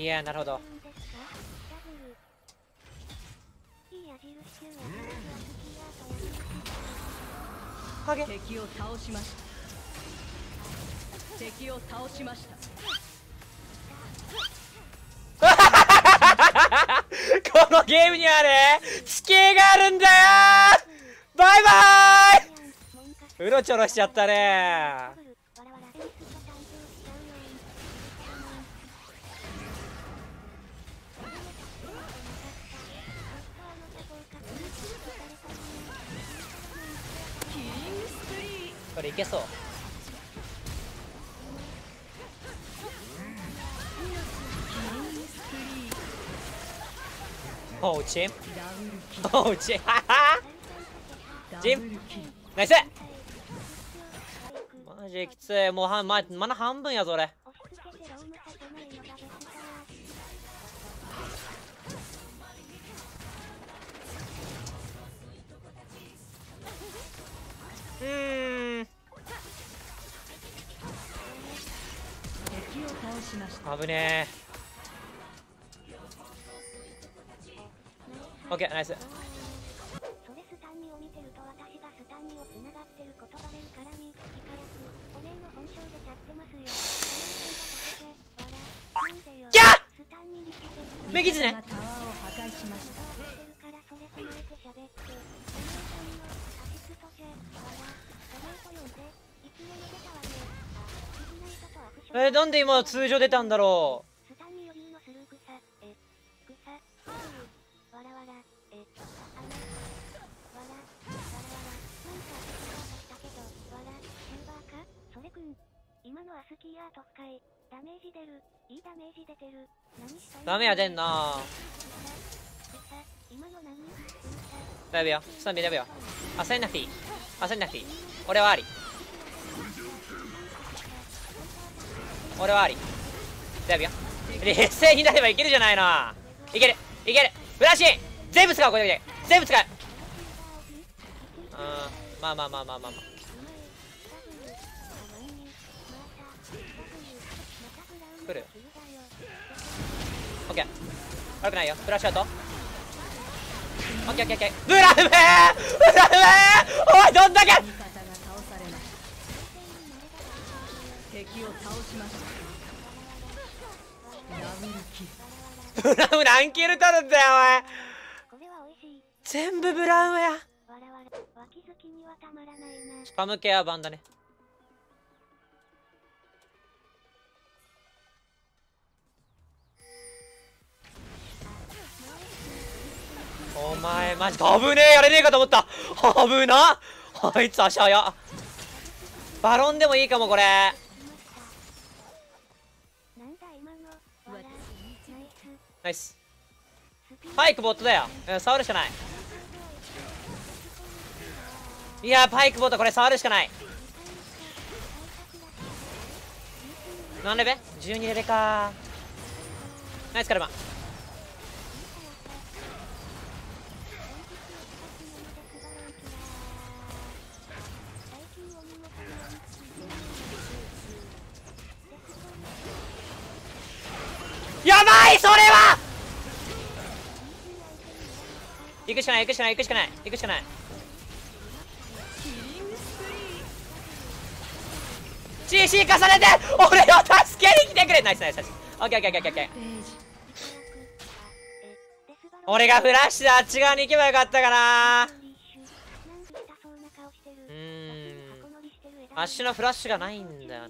いや、なるほど。影敵を倒しました。敵を倒しました。 このゲームにはね、地形があるんだよー。バイバーイ。うろちょろしちゃったねー。これいけそう。おうチンおうチンははチンナイス。マジきつい。もうまだ半分やぞ俺。危ねえ。オッケーナイス。それスタンミを見てると私がスタンミをつながってることバレるからにいかやくおめえの本性でちゃってますよ。キャッメギズね。なんで今通常出たんだろう。ダメや出んな。だいぶよスタンビだいぶよ。焦んなくていい焦んなくていい。俺はあり俺はありだいぶよ。冷静になればいけるじゃないの。いけるいける。フラッシュ全部使う。これで全部使う。まあまあまあまあまあまあ来るよ。オッケー悪くないよ。フラッシュアウト。オッケーオッケーオッケー。ブラウメーブラウメーおいどんだけブラウン何キル取るんだよお前。全部ブラウンや。スパムケア版だね。お前マジか危ねえ。やれねえかと思った。危なあいつ足早。バロンでもいいかもこれ。ナイス。パイクボットだよ。触るしかない。いやパイクボットこれ触るしかない。何レベ ?12 レベか。ナイスカルマ。やばいそれは行くしかない行くしかない行くしかない行くしかない。CC 重ねて俺を助けに来てくれ。ナイスナイスナイス。オッケーオッケーオッケーオッケー。俺がフラッシュであっち側に行けばよかったかな。アッシュのフラッシュがないんだよな。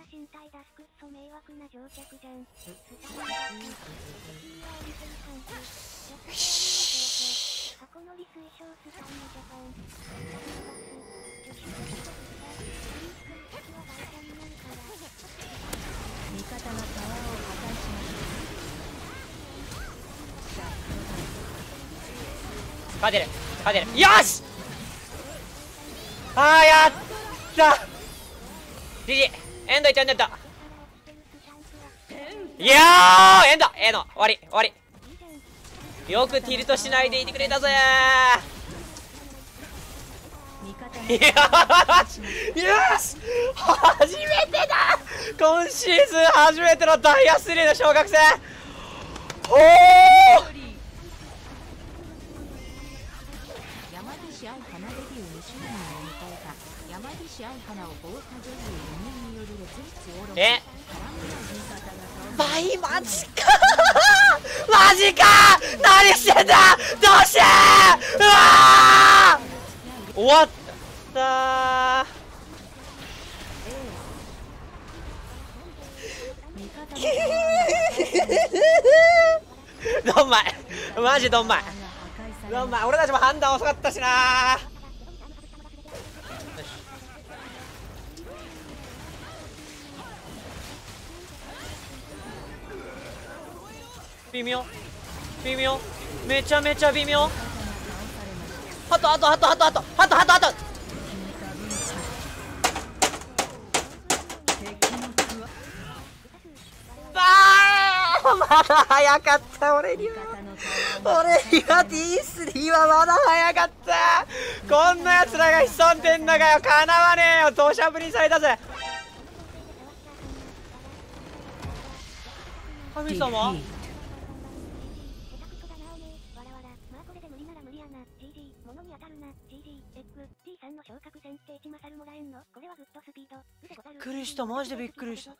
勝てる勝てる。よしやったジジエンドいっちゃうんだった。いやーエンド終わり終わり。よくティルトしないでいてくれたぜー。よし初めてだ今シーズン初めてのダイヤ3の昇格戦。 おお山岸愛花デビュー2周年を迎えた山岸愛花を豪華女優4人による烈日オーロラえ絡み合う味方がマジかマジか何してんだどうしてうわー終わったーどんまいマジどんまいどんまい俺たちも判断遅かったしなー。よし微妙微妙めちゃめちゃ微妙ハトハトハトハトハトハトハトハトまだ早かった俺にはディスリーはまだ早かったこんなやつらが潜んでんのかよかなわねえよ土砂降りにされたぜ神様びっくりしたマジでびっくりした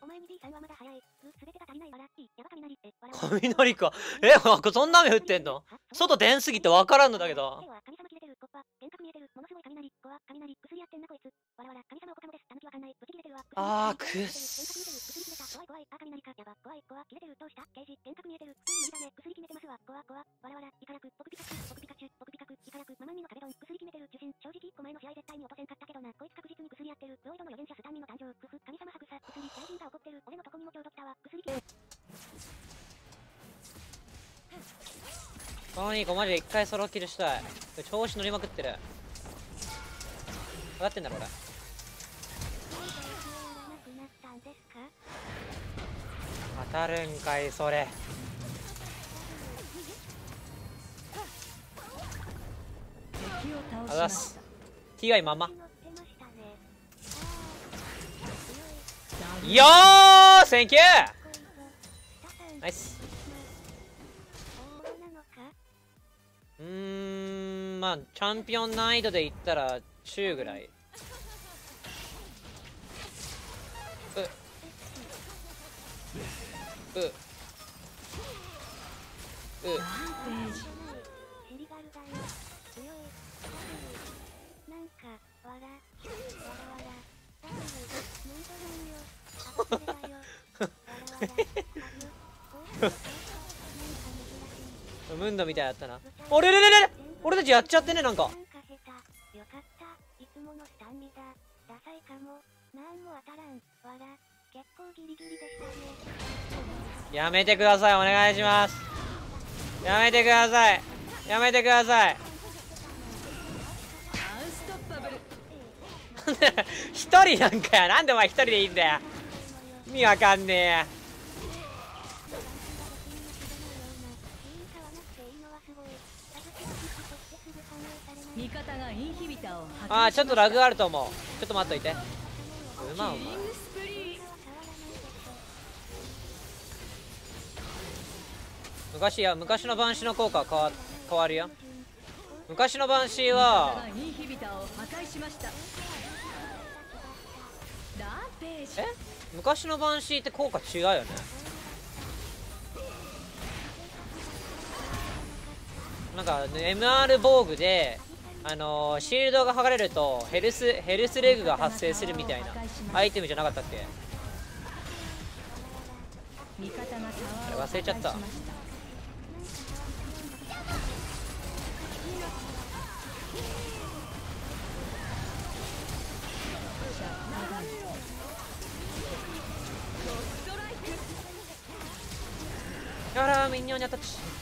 雷かそんな雨降ってんの外出んすぎて分からんのだけどあーくっそこの2個マジで1回ソロキルしたい調子乗りまくってる上がってんだろ俺当たるんかいそれあざっす TI ままよーセンキューナイスまあチャンピオン難易度で言ったら中ぐらいムンドみたいだったなあれれれれ俺たちやっちゃってねなんかやめてくださいお願いしますやめてくださいやめてください一人なんかやなんでお前一人でいいんだよ意味わかんねえ味方がインヒビターをあーちょっとラグあると思うちょっと待っといてうまうまい昔のバンシーの効果は変わるよ昔のバンシーはインヒビターを破壊しましたランページ昔のバンシーって効果違うよねなんか MR 防具でシールドが剥がれるとヘルスレグが発生するみたいなアイテムじゃなかったっけあれ忘れちゃったあらミニオンにアタッチ